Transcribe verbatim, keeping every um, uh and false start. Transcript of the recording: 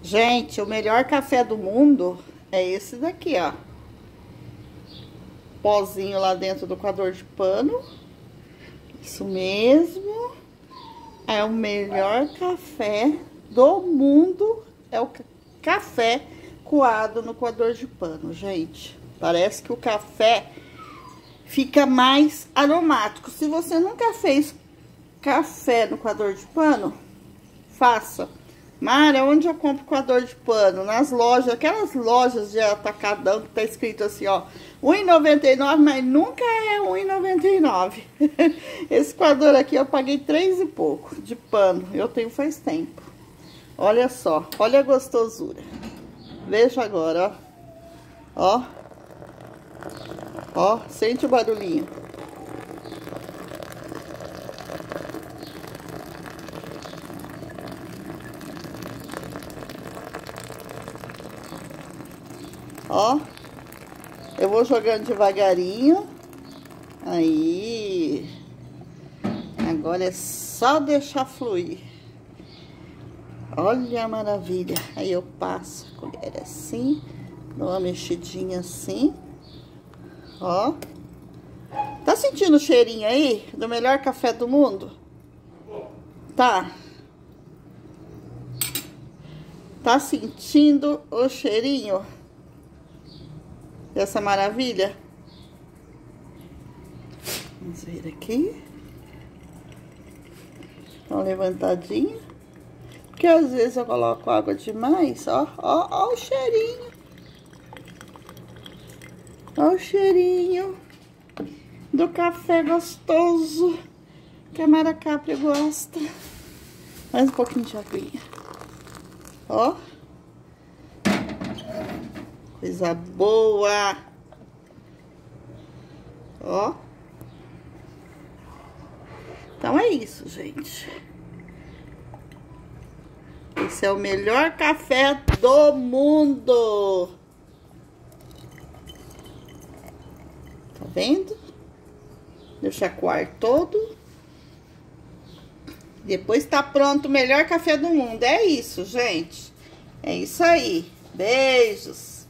Gente, o melhor café do mundo é esse daqui, ó. Pozinho lá dentro do coador de pano. Isso mesmo. É o melhor café do mundo. É o café coado no coador de pano, gente. Parece que o café fica mais aromático. Se você nunca fez café no coador de pano, faça. Mara, onde eu compro coador de pano? Nas lojas, aquelas lojas de atacadão que tá escrito assim, ó, um real e noventa e nove centavos, mas nunca é um real e noventa e nove centavos. Esse coador aqui eu paguei três e pouco de pano. Eu tenho faz tempo. Olha só, olha a gostosura. Veja agora, ó. Ó, sente o barulhinho. Ó, eu vou jogando devagarinho. Aí. Agora é só deixar fluir. Olha a maravilha. Aí eu passo a colher assim, dou uma mexidinha assim. Ó. Tá sentindo o cheirinho aí do melhor café do mundo? Tá. Tá sentindo o cheirinho dessa maravilha? Vamos ver aqui. Dá uma levantadinha. Porque às vezes eu coloco água demais. Ó, ó, ó o cheirinho. Ó o cheirinho do café gostoso que a Mara Capri gosta. Mais um pouquinho de aguinha. Ó. Coisa boa. Ó. Então é isso, gente. Esse é o melhor café do mundo. Tá vendo? Deixa coar todo. Depois tá pronto o melhor café do mundo. É isso, gente. É isso aí. Beijos.